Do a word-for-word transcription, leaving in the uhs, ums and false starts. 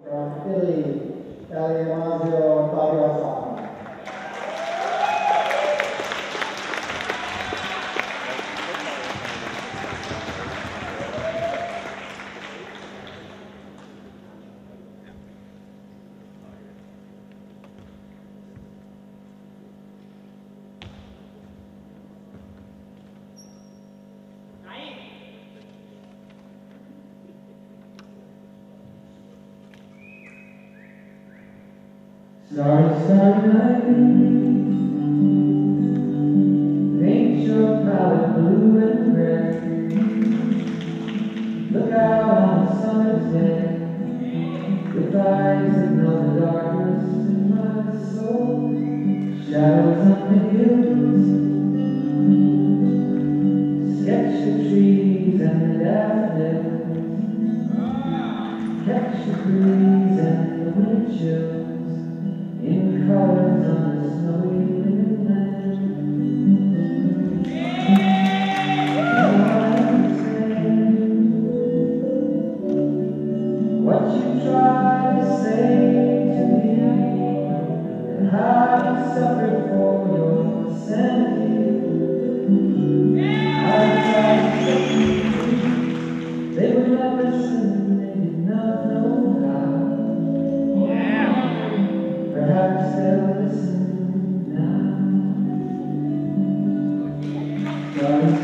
From Italy, Damasio Fabio. Starry, starry night, paint your palette blue and gray. Look out on a summer's day, with eyes that know the darkness in my soul. Shadows on the hills, sketch the trees and the daffodils, catch the breeze and the wind chills in colors on the snowy midland. What you try to say to me, and how you suffered for your sanity. I tried to set you free. They would not listen, they did not know how. Perhaps they'll listen now. Starry,